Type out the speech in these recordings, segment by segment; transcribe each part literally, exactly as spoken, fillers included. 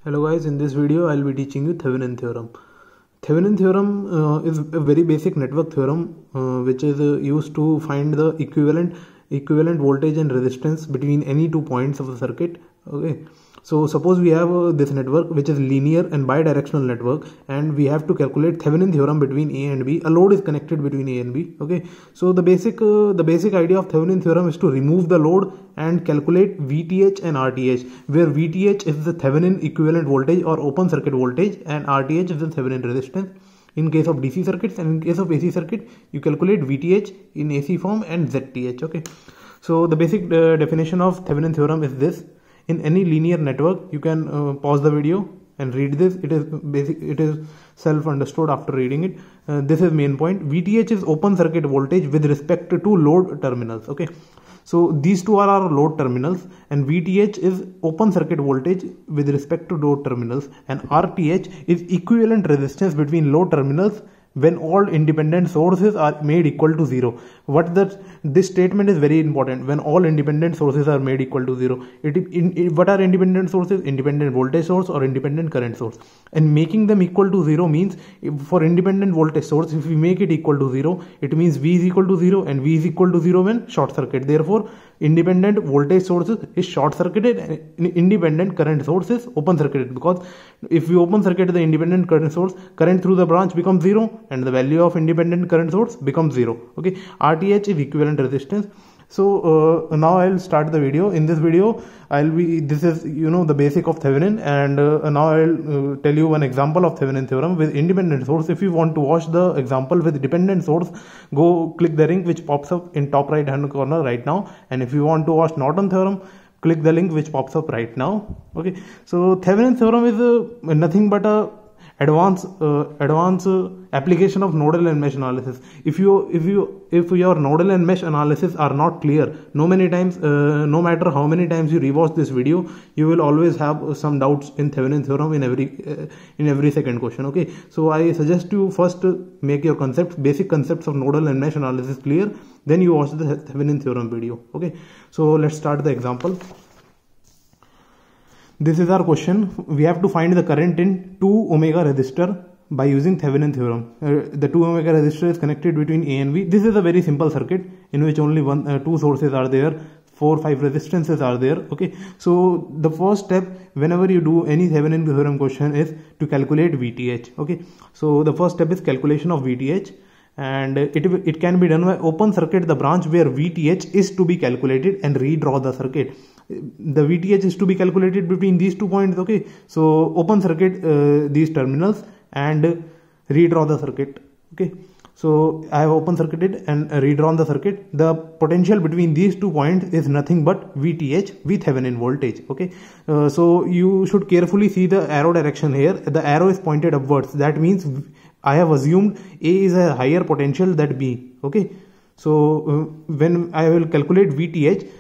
Hello guys, in this video I will be teaching you Thevenin theorem. Thevenin theorem uh, is a very basic network theorem uh, which is uh, used to find the equivalent equivalent voltage and resistance between any two points of the circuit. Okay, so suppose we have uh, this network which is linear and bidirectional network, and we have to calculate Thevenin theorem between A and B. A load is connected between A and B. Okay, so the basic uh, the basic idea of Thevenin theorem is to remove the load and calculate V T H and R T H, where V T H is the Thevenin equivalent voltage or open circuit voltage and R T H is the Thevenin resistance. In case of D C circuits and in case of A C circuit, you calculate V T H in A C form and Z T H. Okay, so the basic uh, definition of Thevenin theorem is this. In any linear network, you can uh, pause the video and read this. It is basic. It is self-understood after reading it. Uh, this is main point. V T H is open circuit voltage with respect to load terminals. Okay, so these two are our load terminals, and V T H is open circuit voltage with respect to load terminals, and R T H is equivalent resistance between load terminals when all independent sources are made equal to zero. What that this statement is very important. When all independent sources are made equal to zero, it, in, in what are independent sources? Independent voltage source or independent current source. And making them equal to zero means, if for independent voltage source, if we make it equal to zero, it means V is equal to zero, and V is equal to zero when short circuit. Therefore, independent voltage sources is short circuited and independent current source is open circuited, because if we open circuit the independent current source, current through the branch becomes zero and the value of independent current source becomes zero. Okay, R T H is equivalent resistance. So uh, now I'll start the video. In this video I'll be this is you know the basic of Thevenin, and uh, now I'll uh, tell you one example of Thevenin theorem with independent source. If you want to watch the example with dependent source, go click the link which pops up in top right hand corner right now, and if you want to watch Norton theorem, click the link which pops up right now. Okay, so Thevenin theorem is uh, nothing but a advanced uh, advanced uh, application of nodal and mesh analysis. If you if you if your nodal and mesh analysis are not clear, no many times uh, no matter how many times you rewatch this video, you will always have uh, some doubts in Thevenin theorem in every uh, in every second question. Okay, so I suggest you first uh, make your concepts basic concepts of nodal and mesh analysis clear, then you watch the Thevenin theorem video. Okay, so let's start the example. This is our question. We have to find the current in two omega resistor by using Thevenin theorem. Uh, the two omega resistor is connected between A and B. This is a very simple circuit in which only one, uh, two sources are there, four, five resistances are there. Okay, so the first step whenever you do any Thevenin theorem question is to calculate V T H. Okay, so the first step is calculation of V T H, and it it can be done by open circuit the branch where V T H is to be calculated and redraw the circuit. The V T H is to be calculated between these two points. Okay, so open circuit uh, these terminals and redraw the circuit. Okay, so I have open circuited and redrawn the circuit. The potential between these two points is nothing but V T H with Thevenin voltage. Okay, uh, so you should carefully see the arrow direction here. The arrow is pointed upwards. That means I have assumed A is a higher potential than B. Okay, so uh, when I will calculate V T H,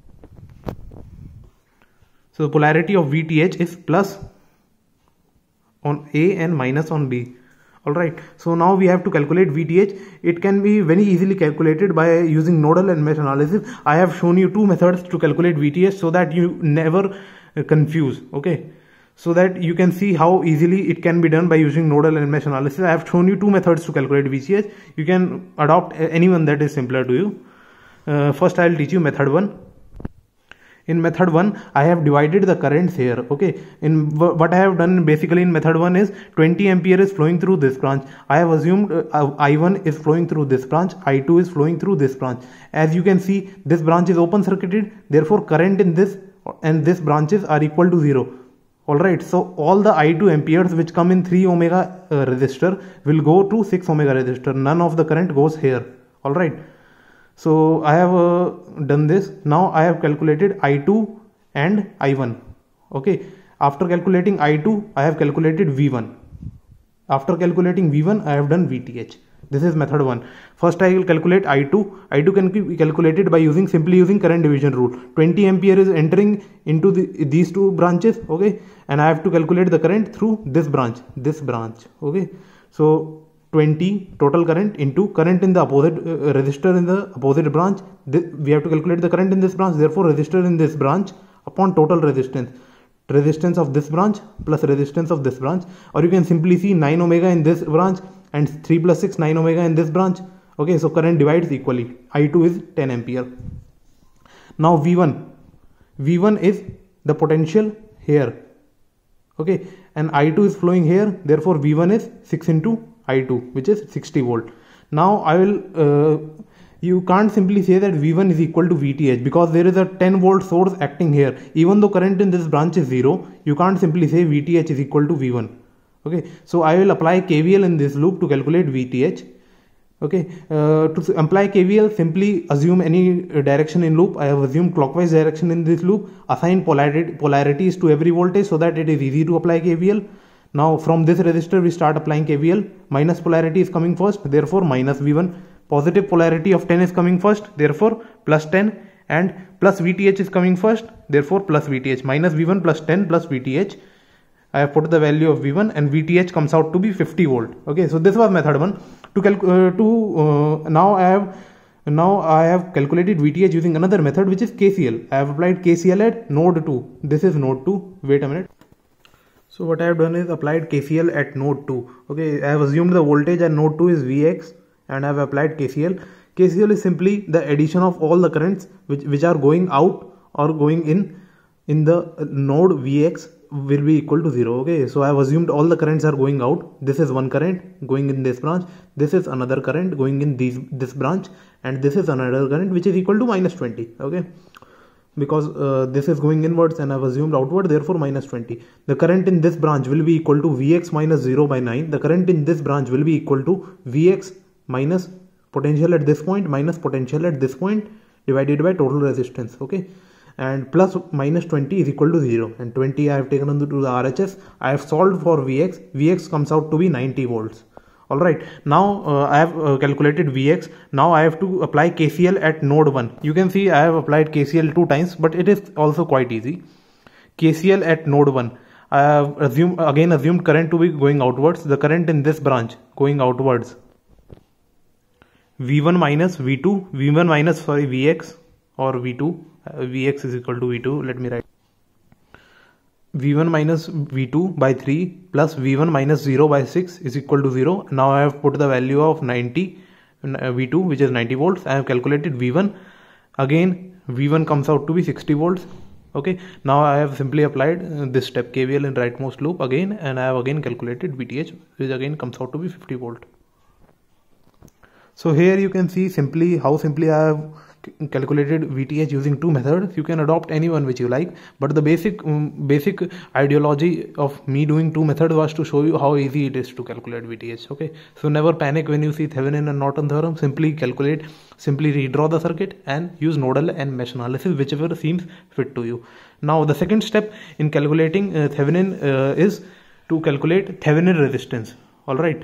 so the polarity of V T H is plus on A and minus on B. Alright, so now we have to calculate V T H. It can be very easily calculated by using nodal and mesh analysis. I have shown you two methods to calculate V T H so that you never confuse. Okay, so that you can see how easily it can be done by using nodal and mesh analysis. I have shown you two methods to calculate V T H. You can adopt anyone that is simpler to you. Uh, first I will teach you method one. In method one, I have divided the currents here. Okay, in what I have done basically in method one is twenty ampere is flowing through this branch. I have assumed uh, I one is flowing through this branch, I two is flowing through this branch. As you can see, this branch is open circuited, therefore current in this and this branches are equal to zero. Alright, so all the I two amperes which come in three omega uh, resistor will go to six omega resistor. None of the current goes here. Alright, so I have uh, done this. Now I have calculated I two and I one. Okay, after calculating I two, I have calculated V one. After calculating V one, I have done V T H. This is method one. First I will calculate I two. I two can be calculated by using simply using current division rule. twenty ampere is entering into the, these two branches. Okay, and I have to calculate the current through this branch, this branch. Okay, so twenty total current into current in the opposite uh, resistor in the opposite branch. This, we have to calculate the current in this branch, therefore resistor in this branch upon total resistance. resistance of this branch plus resistance of this branch, or you can simply see nine omega in this branch and three plus six, nine omega in this branch. Okay, so current divides equally. I two is ten ampere. Now V one, V one is the potential here. Okay, and I two is flowing here, therefore V one is six into I two, which is sixty volt. Now I will uh, you can't simply say that V one is equal to V T H, because there is a ten volt source acting here. Even though current in this branch is zero, you can't simply say V T H is equal to V one. Okay, so I will apply K V L in this loop to calculate V T H. Okay, uh, to apply K V L, simply assume any direction in loop. I have assumed clockwise direction in this loop. Assign polarity polarities to every voltage so that it is easy to apply K V L. Now from this resistor we start applying K V L. Minus polarity is coming first, therefore minus V one. Positive polarity of ten is coming first, therefore plus ten, and plus V T H is coming first, therefore plus V T H. Minus V one plus ten plus V T H. I have put the value of V one, and V T H comes out to be fifty volt. Okay, so this was method one. To uh, to uh, now I have now I have calculated V T H using another method, which is K C L. I have applied K C L at node two. This is node two. Wait a minute. So what I have done is applied K C L at node two. Okay, I have assumed the voltage at node two is V X, and I have applied K C L. K C L is simply the addition of all the currents which, which are going out or going in in the node V X will be equal to zero. Okay, so I have assumed all the currents are going out. This is one current going in this branch, this is another current going in these this branch, and this is another current which is equal to minus twenty. Okay, because uh, this is going inwards and I have assumed outward, therefore minus twenty. The current in this branch will be equal to V X minus zero by nine. The current in this branch will be equal to V X minus potential at this point minus potential at this point divided by total resistance. Okay, and plus minus twenty is equal to zero, and twenty I have taken into the R H S. I have solved for V X. V X comes out to be ninety volts. Alright, now uh, I have uh, calculated V X. Now I have to apply K C L at node one. You can see I have applied K C L two times, but it is also quite easy. K C L at node one. I have assumed, again assumed current to be going outwards. The current in this branch going outwards, V one minus V two, V one minus sorry V X or V two, uh, V X is equal to V two. Let me write V one minus V two by three plus V one minus zero by six is equal to zero. Now I have put the value of ninety, uh, V two, which is ninety volts. I have calculated V one. Again V one comes out to be sixty volts. Okay, now I have simply applied uh, this step K V L in rightmost loop again, and I have again calculated V T H, which again comes out to be fifty volt. So here you can see simply how simply I have calculated V T H using two methods. You can adopt any one which you like, but the basic um, basic ideology of me doing two methods was to show you how easy it is to calculate V T H. Okay, so never panic when you see Thevenin and Norton theorem. Simply calculate, simply redraw the circuit and use nodal and mesh analysis, whichever seems fit to you. Now the second step in calculating uh, Thevenin uh, is to calculate Thevenin resistance. All right.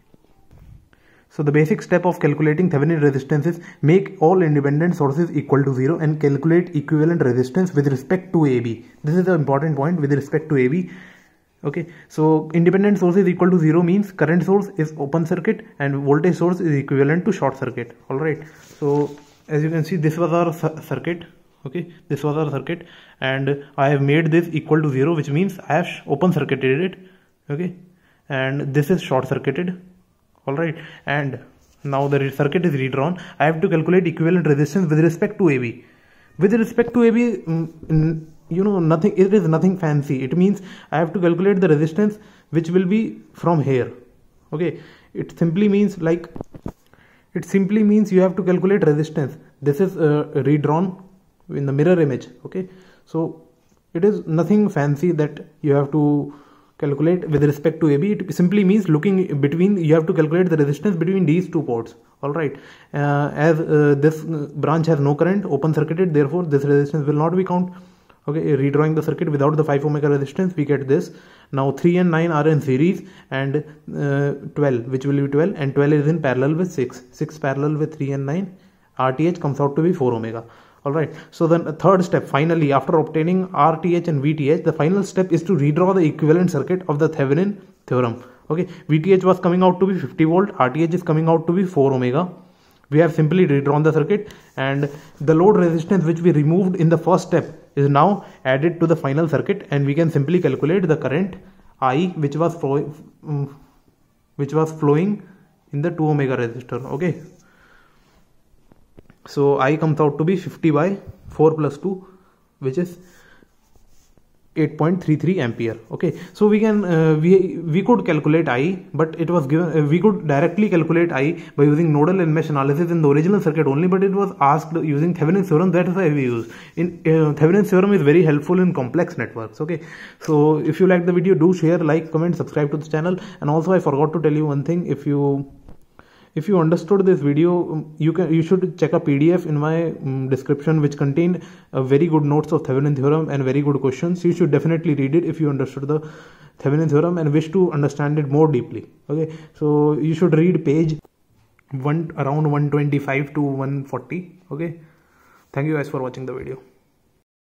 So the basic step of calculating Thevenin resistance is make all independent sources equal to zero and calculate equivalent resistance with respect to A B. This is the important point, with respect to A B. Okay, so independent source is equal to zero means current source is open circuit and voltage source is equivalent to short circuit. Alright, so as you can see, this was our circuit. Okay, this was our circuit, and I have made this equal to zero, which means I have open circuited it. Okay, and this is short circuited. Alright, and now the circuit is redrawn. I have to calculate equivalent resistance with respect to A B. With respect to A B, mm, you know, nothing, it is nothing fancy. It means I have to calculate the resistance which will be from here. Okay, it simply means like, it simply means you have to calculate resistance. This is uh, redrawn in the mirror image. Okay, so it is nothing fancy that you have to calculate with respect to A B. It simply means looking between, you have to calculate the resistance between these two ports. Alright, uh, as uh, this branch has no current, open circuited, therefore this resistance will not be count. Okay, redrawing the circuit without the five omega resistance, we get this. Now three and nine are in series, and uh, twelve, which will be twelve, and twelve is in parallel with six. six parallel with three and nine, R T H comes out to be four omega. Alright, so then the third step, finally, after obtaining R T H and V T H, the final step is to redraw the equivalent circuit of the Thevenin theorem. Okay, V T H was coming out to be fifty volt, R T H is coming out to be four omega. We have simply redrawn the circuit, and the load resistance which we removed in the first step is now added to the final circuit, and we can simply calculate the current I which was flow, um, which was flowing in the two omega resistor. Okay, so I comes out to be fifty by four plus two, which is eight point three three ampere. Okay, so we can uh, we we could calculate I, but it was given uh, we could directly calculate I by using nodal and mesh analysis in the original circuit only, but it was asked using Thevenin theorem. That is why we use in uh, Thevenin theorem is very helpful in complex networks. Okay, so if you like the video, do share, like, comment, subscribe to the channel. And also I forgot to tell you one thing. If you If you understood this video, you can you should check a P D F in my um, description, which contain uh, very good notes of Thevenin theorem and very good questions. You should definitely read it if you understood the Thevenin theorem and wish to understand it more deeply. Okay, so you should read page one around one twenty-five to one forty. Okay, thank you guys for watching the video.